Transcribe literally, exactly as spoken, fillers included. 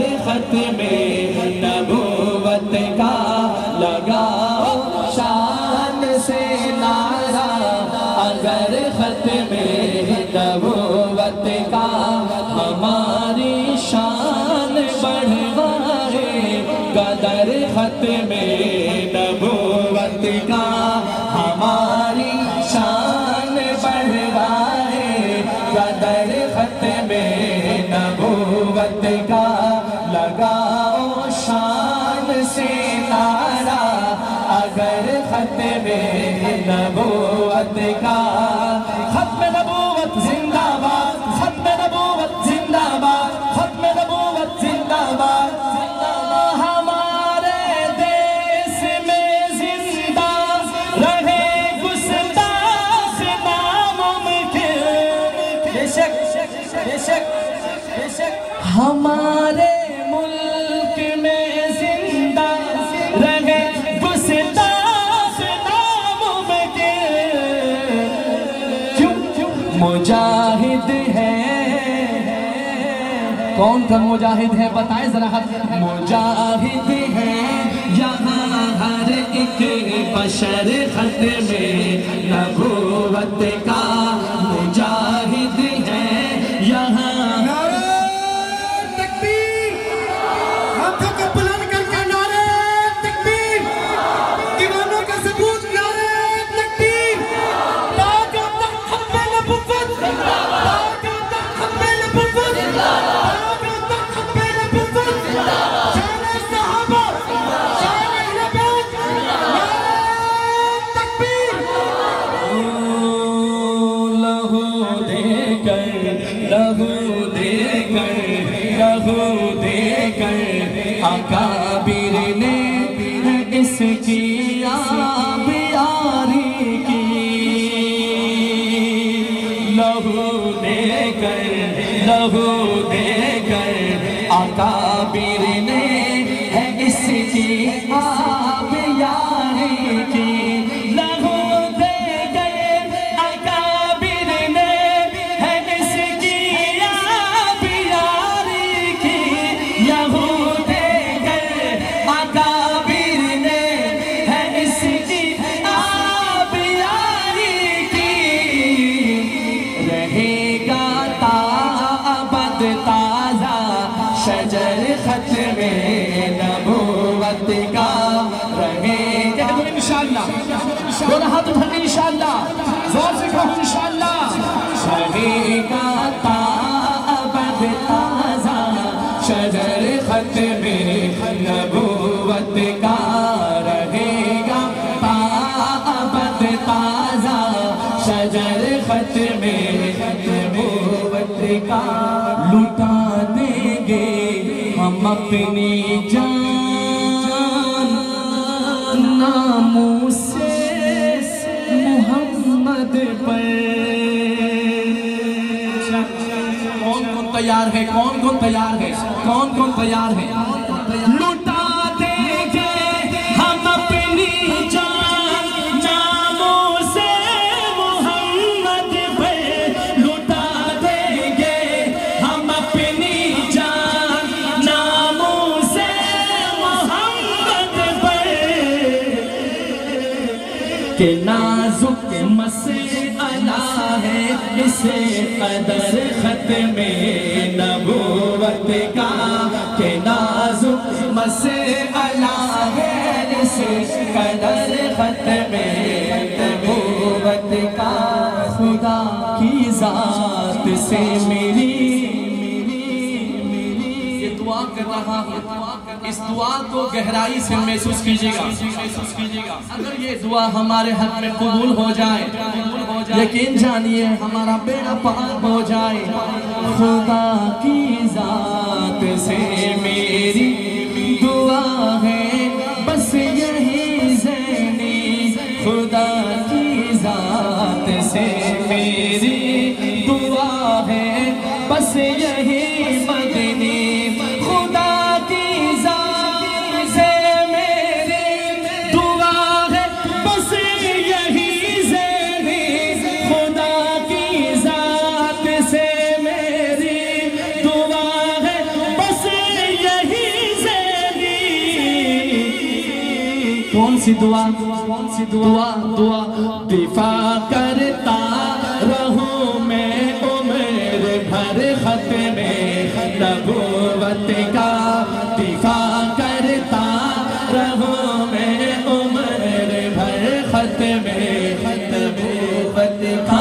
اگر ختم نبوت کا لگاؤ شان سے نعرہ، اگر ختم نبوت کا ہماری شان بڑھوائے، قدر ختم نبوت کا ہماری شان بڑھوائے، قدر ختم نبوت کا لگاؤ شان سے نعرہ، اگر ختم نبوت کا ختم نبوت زندہ باد، ختم نبوت زندہ باد، ختم نبوت زندہ باد، ہمارے دیس میں زندہ رہے گستاخ ناممکن، بے شک بے شک بے شک ہمارے ملک میں زندہ رہے گستاخ ناممکن، کیوں مجاہد ہے، کون کون مجاہد ہے بتائیں ذرا ہاتھ، مجاہد ہے یہاں ہر ایک بشر، ختم نبوت کا مجاہد ہے یہاں۔ نعرہ تکبیر، ہاتھوں کو بلند کر کے نعرہ تکبیر، ایمانوں کا ثبوت نعرہ تکبیر، تاکہ تک ختم نبوت، تاکہ تک ختم نبوت، تاکہ تک ختم نبوت، شان صحابہ، شان اہل بیت، نعرہ تکبیر۔ لہو دے کر لہو دے کر لہو دے کر اکابر نے اس کی آبیاری کی، لہو دے کر لہو دے کر اکابر نے اس کی آبیاری کی، لہو دے کر اکابر نے اس کی آبیاری کی، لہو دے کر اکابر نے اس کی آبیاری کی، رہے گا تا ابد تازہ شجر ختم نبوت کا، رہے گا انشاءاللہ، دونوں ہاتھ اٹھائیں انشاءاللہ، زور سے کہو انشاءاللہ، رہے گا تا ابد تازہ شجر ختم نبوت کا، رہے گا تا ابد تازہ شجر ختم نبوت کا، لٹا دیں گے ہم اپنی جان ناموس محمد پر۔ کون کون تیار ہے، کون کون تیار ہے، کون کون تیار ہے، لٹا دیں گے ہم اپنی جان ناموس محمد پر، لٹا دیں گے ہم اپنی جان ناموس محمد پر، کہ نازک مسئلہ ہے اس قدر ختم نبوت کا، کہ نازک مسئلہ ہے اس قدر ختم نبوت کا، خدا کی ذات سے میری یہ دعا کر رہا ہوں، اس دعا کو گہرائی سے محسوس کیجئے گا، اگر یہ دعا ہمارے حق میں قبول ہو جائے، یقین جانیے ہمارا بیڑا پار ہو جائے، خدا کی ذات سے میری دعا ہے بس یہی زینی، خدا کی ذات سے میری دعا ہے بس یہی مدنی، خدا کی ذات سے میری دعا ہے بس یہی زینی، خدا کی ذات سے میری دعا ہے بس یہی سی دعا کون سی دعا دعا دفاع کرتا رہوں میں عمر بھر ختم نبوت کا دفاع کرتا رہوں میں عمر بھر ختم نبوت کا